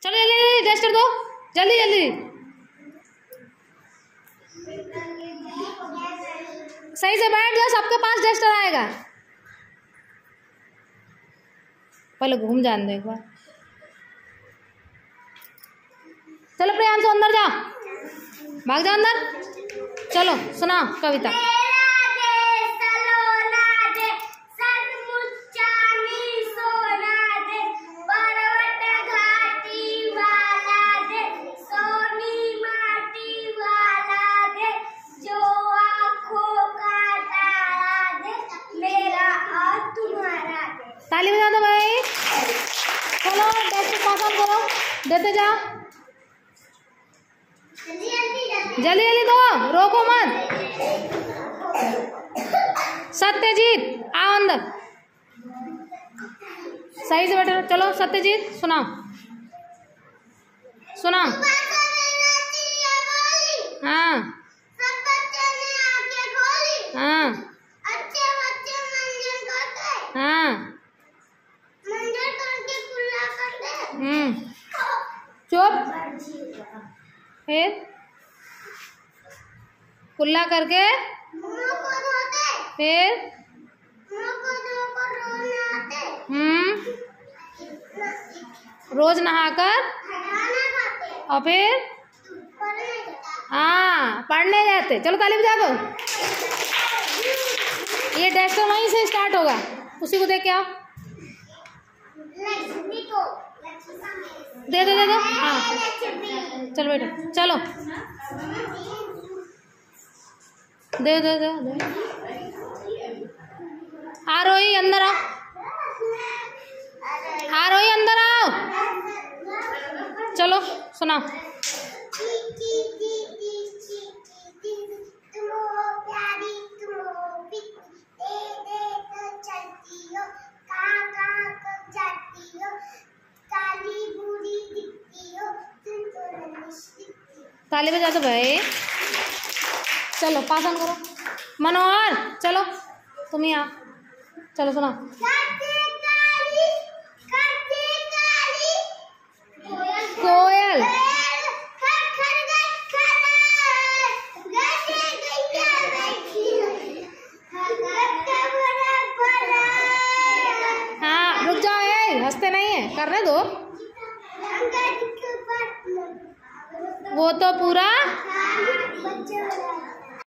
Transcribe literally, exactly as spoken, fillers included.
चलो जल्दी डस्टर दो, जल्दी जल्दी। सही से बैठ जाओ, सबके पास डस्टर आएगा। पहले घूम जाने दो एक बार। चलो प्रियांशु अंदर जा, भाग जा अंदर। चलो सुना कविता। ताली बजा दो भाई। चलो डेस्क पास ऑन करो, देते जा जल्दी जल्दी दो, रोको मत। सत्यजीत आओ अंदर, सही से बैठो। चलो सत्यजीत सुनाओ, सुनाओ। हाँ हाँ हाँ। हम्म चुप। फिर कुल्ला करके, फिर हम्म रोज नहाकर, और फिर हाँ पढ़ने जाते। चलो ताली बजा दो। ये डस्टर वहीं से स्टार्ट होगा, उसी को देख के आओ। दे दो दे दो। हाँ चलो बेटा चलो, दे दे दे दे। आरोही अंदर आओ, आरोही अंदर आओ। चलो सुना। ताली बजा दो भाई। चलो पास ऑन करो। मनोहर चलो तुम ही आओ, चलो सुना। कोयल, हाँ रुक जाओ, ए हंसते नहीं है, करने दो। वो तो पूरा